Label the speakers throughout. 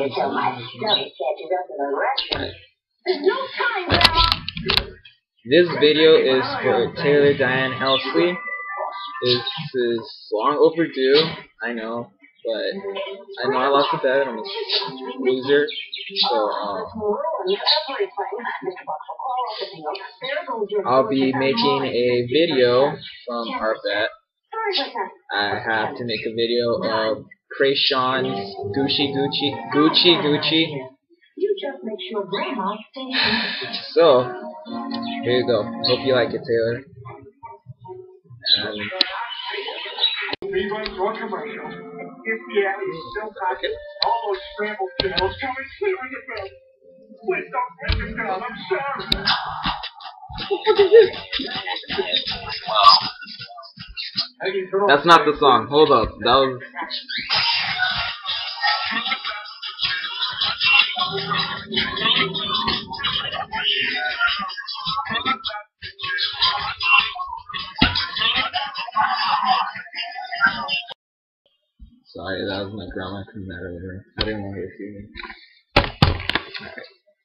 Speaker 1: This video is for Taylor Diane Helsley. This is long overdue, I know, but I know I lost the bet. I'm a loser, so I'll be making a video from our bet. I have to make a video of Kreashawn's Gucci. So, here you go. Hope you like it, Taylor. That's not the song. Hold up. That was... Sorry, that was my grandma coming out of her. I didn't want her to see me. Alright.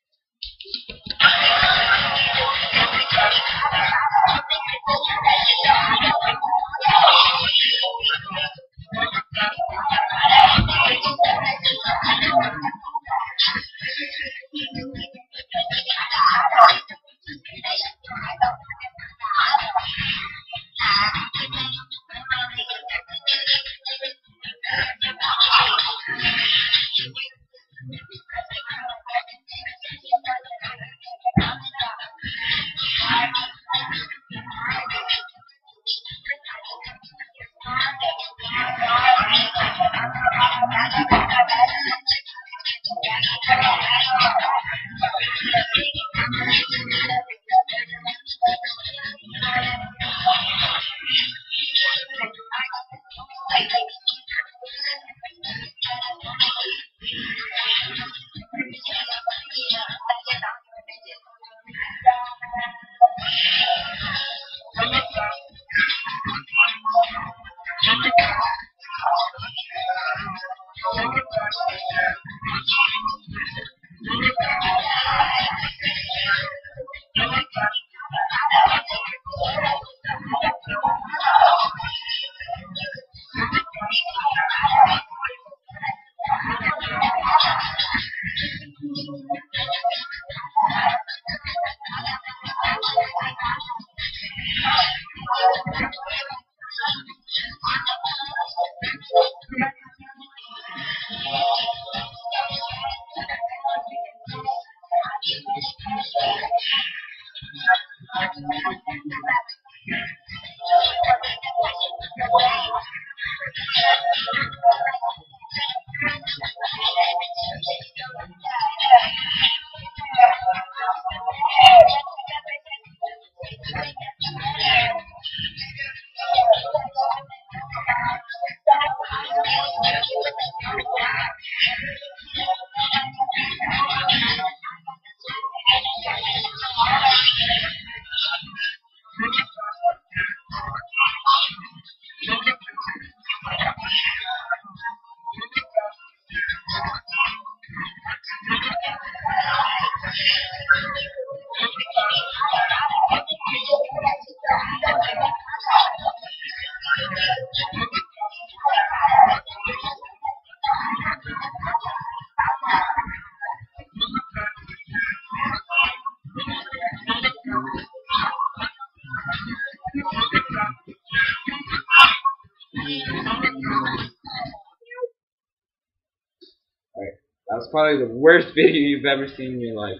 Speaker 1: Alright, that's probably the worst video you've ever seen in your life,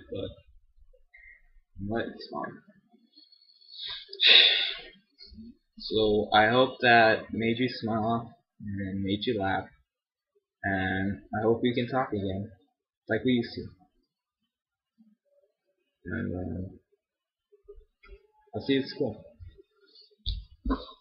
Speaker 1: but it's fine. So I hope that made you smile and made you laugh, and I hope we can talk again like we used to. And I'll see you at school.